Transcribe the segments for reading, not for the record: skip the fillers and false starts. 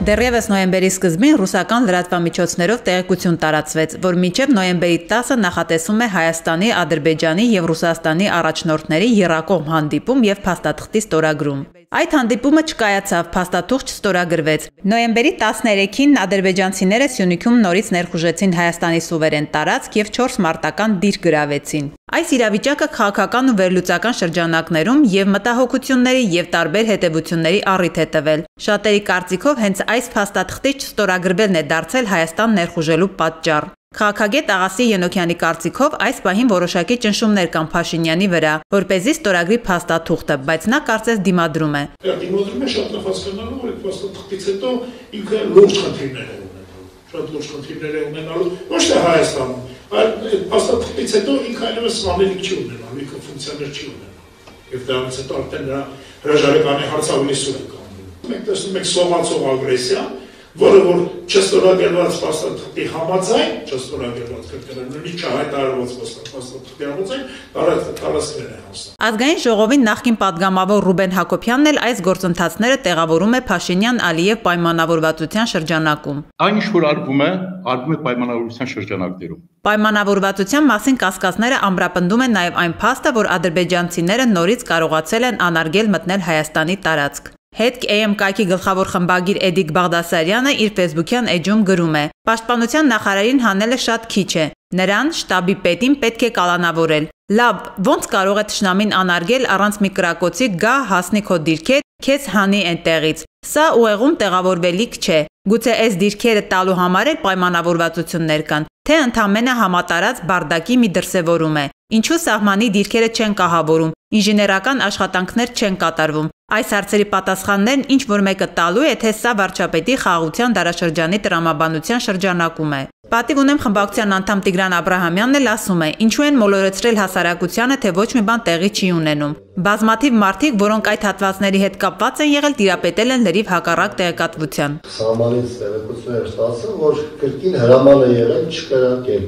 Դեռևս նոյեմբերի սկզբին ռուսական լրատվամիջոցներով տեղեկություն տարածվեց, որ մինչև նոյեմբերի 10-ը նախատեսվում է Հայաստանի, Ադրբեջանի եւ Ռուսաստանի առաջնորդների եռակողմ հանդիպում եւ փաստաթղթի ստորագրում։ Այդ հանդիպումը չկայացավ, փաստաթուղթ չստորագրվեց։ Նոյեմբերի 13-ին ադրբեջանցիները Սյունիքում նորից ներխուժեցին Հայաստանի սուվերեն տարածք եւ 4 մարտական դիրք գրավեցին։ Այս իրավիճակը քաղաքական ու վերլուծական շրջանակներում եւ մտահոգությունների եւ տարբեր հետևությունների առիթ է տվել։ Շատերի կարծիքով հենց այս փաստաթղթի չստորագրվելն է դարձել Հայաստան ներխուժելու պատճառ։ Քաղաքագետ Աղասի Ենոքյանի կարծիքով այս պահին որոշակի ճնշումներ կան Փաշինյանի վրա, որպեսզի ստորագրի փաստաթուղթը, բայց նա կարծես դիմադրում է։ Դիմադրում է շատ նպաստանալու, որ փաստաթղթից հետո ինքը լուրջ խնդիրներ է ունենալու, շատ լուրջ խնդիրներ է ունենալու, ոչ թե Հայաստանում, այլ փաստաթղթից հետո ինքը այլևս անելիք չի ունենալու, ինքը ֆունկցիաներ չի ունենալու, եւ դրանից հետո արդեն նրա հրաժարականի հարց ավելի սուր է կանգնում։ Մենք տեսնում ենք սովացող ագրեսիա, որը որ չստորագրված փաստաթղթի համաձայն, չստորագրված կրկնելնի չհայտարարված փաստաթղթի համաձայն, տարածքներ է հասնում։ Ազգային ժողովի նախկին падգամավոր Ռուբեն Հակոբյանն էլ այս գործընթացները տեղավորում է Փաշինյան-Ալիև պայմանավորվածության շրջանակում։ Այն ինչ որ արվում է պայմանավորվածության շրջանակներում։ Պայմանավորվածության մասին կասկածները ամրապնդում են նաև այն փաստը, որ ադրբեջանցիները նորից կարողացել են անարգել մտնել Հայաստանի տարածք։ Հետք AM կայքի գլխավոր խմբագիր Էդիկ Բաղդասարյանը իր ֆեյսբուքյան էջում գրում է. Պաշտպանության նախարարին հանելը շատ քիչ է։ Նրան շտաբի պետին պետք է կալանավորել։ Լավ, ոնց կարող է թշնամին անարգել առանց մի կրակոցի գա հասնի քո դիրքեր, քեզ հանի այնտեղից։ Սա ուղեղում տեղավորվելիք չէ։ Գուցե այս դիրքերը տալու համար էլ պայմանավորվածություններ կան, թե ընդամենը համատարած բարդակի մի դրսևորում է։ Ինչու սահմանի դիրքերը չեն կահավորում, ինժեներական աշխատանքներ չեն կատարվում։ Այս հարցերի պատասխաններն ինչ որ մեկը տալու է, թե սա վարչապետի խաղաղության դարաշրջանի տրամաբանության շրջանակում է։ Պատիվ ունեմ խմբակցության անդամ Տիգրան Աբրահամյանն էլ ասում է, ինչու են մոլորեցրել հասարակությանը, թե ոչ մի բան տեղի չի ունենում։ Բազմաթիվ մարդիկ, որոնք այդ հատվածների հետ կապված են եղել, տիրապետել են լրիվ հակառակ տեղեկատվության։ Սահմանից տեղեկություններ ստացել, որ կրկին հրաման է եղել չկրակել։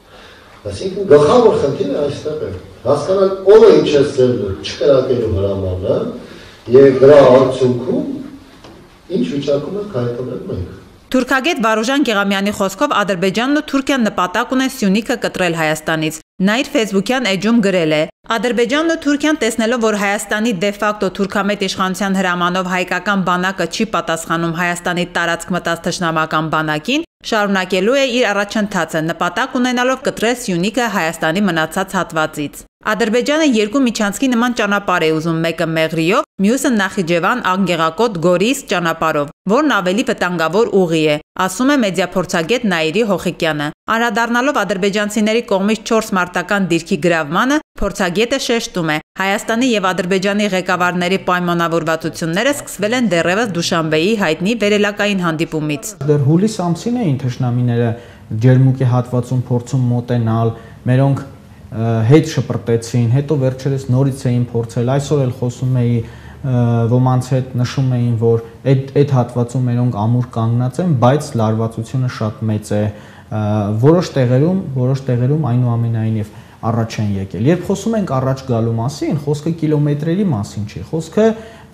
Այսինքն գլխավոր խնդիրը այստեղ է։ Հասկանալ ով է իջեցրել չկրակելու հրամանը եւ դրա արդյունքում ինչ վիճակում ենք հայտնվել մենք։ Թուրքագետ Վարուժան Գեղամյանի խոսքով Ադրբեջանն ու Թուրքիան նպատակ ունեն Սյունիքը կտրել Հայաստանից։ Նա իր ֆեյսբուքյան էջում գրել է. Ադրբեջանն ու Թուրքիան տեսնելով, որ Հայաստանի դե-ֆակտո թուրքամետ իշխանության հրամանով հայկական բանակը չի պատասխանում Հայաստանի տարածք մտած թշնամական բանակին, շարունակելու է իր առաջընթացը, նպատակ ունենալով կտրել Սյունիքը Հայաստանի մնացած հատվածից։ Ադրբեջանը երկու միջանցքի նման ճանապարհ է ուզում, մեկը Մեղրիով, մյուսը Նախիջևան, Անգեղակոտ, Գորիս ճանապարհով, որն ավելի վտանգավոր ուղի է, ասում է մեդիափորձագետ Նաիրի Հոխիկյանը։ Անդրադառնալով ադրբեջանցիների կողմից 4 մարտական դիրքի գրավմանը, փորձագետը շեշտում է. Հայաստանի եւ Ադրբեջանի ղեկավարների պայմանավորվածությունները սկսվել են դեռևս Դուշանբեի հայտնի վերելակային հանդիպումից։ Դեռ հուլիս ամսին էին թշնամիները ջերմուկի հատվածում փորձում մոտենալ, մերոնք հետ շպրտեցին, հետո վերջերս նորից էին փորձել, այսօր էլ խոսում էի ոմանց հետ նշում էին, որ այդ հատվածում մերոնք ամուր կանգնած են, բայց լարվածությունը շատ մեծ է, որոշ տեղերում այնուամենայնիվ առաջ են եկել։ Երբ խոսում ենք առաջ գալու մասին, խոսքը կիլոմետրերի մասին չի, խոսքը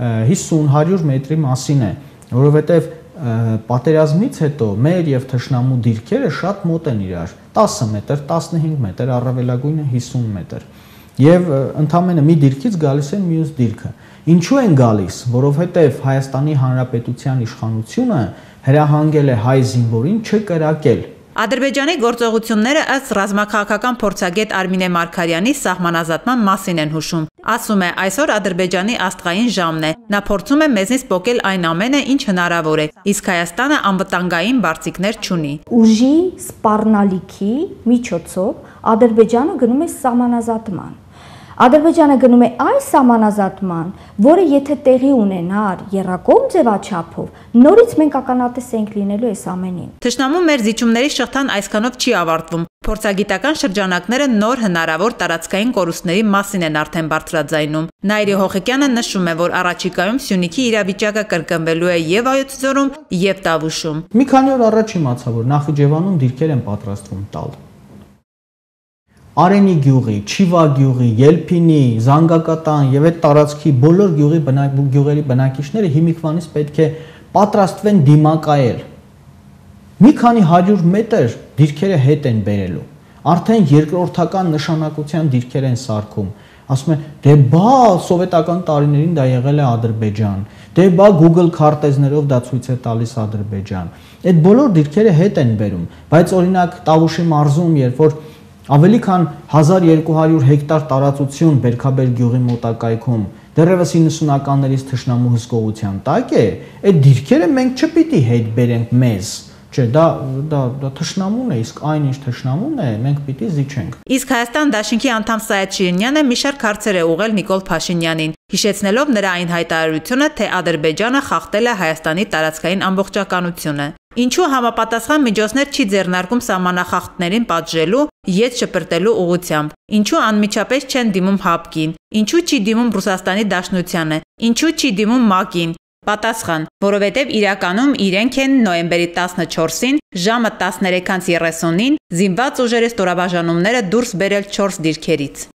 50-100 մետրի մասին է, որովհետև պատերազմից հետո մեր եւ թշնամու դիրքերը շատ մոտ են իրար, 10 մետր, 15 մետր, առավելագույնը 50 մետր։ Եվ ընդամենը մի դիրքից գալիս են մյուս դիրքը։ Ինչու են գալիս, որովհետև Հայաստանի Հանրապետության իշխանությունը հրահանգել է հայ զինվորին չկրակել։ Ադրբեջանի գործողությունները ըստ ռազմաքաղաքական փորձագետ Արմինե Մարգարյանի սահմանազատման մասին են հուշում։ Ասում է, այսօր Ադրբեջանի աստղային ժամն է։ Նա փորձում է մեզնից պոկել այն ամենը, ինչ հնարավոր է, իսկ Հայաստանը անվտանգային բարձիկներ չունի։ Ուժի սպառնալիքի միջոցով Ադրբեջանը գնում է սահմանազատման։ Ադրբեջանը գնում է այս սահմանազատման, որը եթե տեղի ունենար եռակողմ ձևաչափով, նորից մենք ականատես ենք լինելու այս ամենին։ Թշնամու մեր զիջումների շղթան այսքանով չի ավարտվում։ Փորձագիտական շրջանակները նոր հնարավոր տարածքային կորուստների մասին են արդեն բարձրաձայնում։ Նաիրի Հոխիկյանը նշում է, որ առաջիկայում Սյունիքի իրավիճակը կրկնվելու է եւ Վայոց ձորում, եւ Տավուշում։ Մի քանի օր առաջ իմացա, որ Նախիջևանում դիրքեր են պատրաստվում տալ։ Արենի գյուղի, Չիվա գյուղի, Ելփինի, Զանգակատան եւ այդ տարածքի բոլոր գյուղերի բնակիչները հիմիկվանից պետք է պատրաստվեն դիմակայել։ Մի քանի 100 մետր դիրքերը հետ են բերելու։ Արդեն երկրորդական նշանակության դիրքեր են սարքում։ Ասում են, դե բա սովետական տարիներին դա եղել է Ադրբեջան, դե բա Google քարտեզներով դա ցույց է տալիս Ադրբեջան։ Այդ բոլոր դիրքերը հետ են բերում, բայց օրինակ Տավուշի մարզում, երբ որ ավելի քան 1200 հեկտար տարածություն Բերքաբեր գյուղի մոտակայքում դեռևս 90-ականներից թշնամու հսկողության տակ է, այդ դիրքերը մենք չպիտի հետ բերենք մեզ։ Չէ, դա թշնամուն է, իսկ այնինչ թշնամուն է, մենք պիտի զիջենք։ Իսկ Հայաստան դաշինքի անդամ Սայաթ Շիրինյանը մի շարք հարցեր է ուղղել Նիկոլ Փաշինյանին, հիշեցնելով նրա այն հայտարարությունը, թե Ադրբեջանը խախտել է Հայաստանի տարածքային ամբողջականությունը։ Ինչու համապատասխան միջոցներ չի ձեռնարկում սահմանախախտներին պատժելու, ետ շպրտելու ուղղությամբ։ Ինչու անմիջապես չեն դիմում ՀԱՊԿ-ին։ Ինչու չի դիմում Ռուսաստանի Դաշնությանը։ Ինչու չի դիմում ՄԱԿ-ին։ Պատասխան, որովհետև իրականում իրենք են նոյեմբերի 14-ին ժամը 13:30-ին զինված ուժերի ստորաբաժանումները դուրս բերել 4 դիրքերից։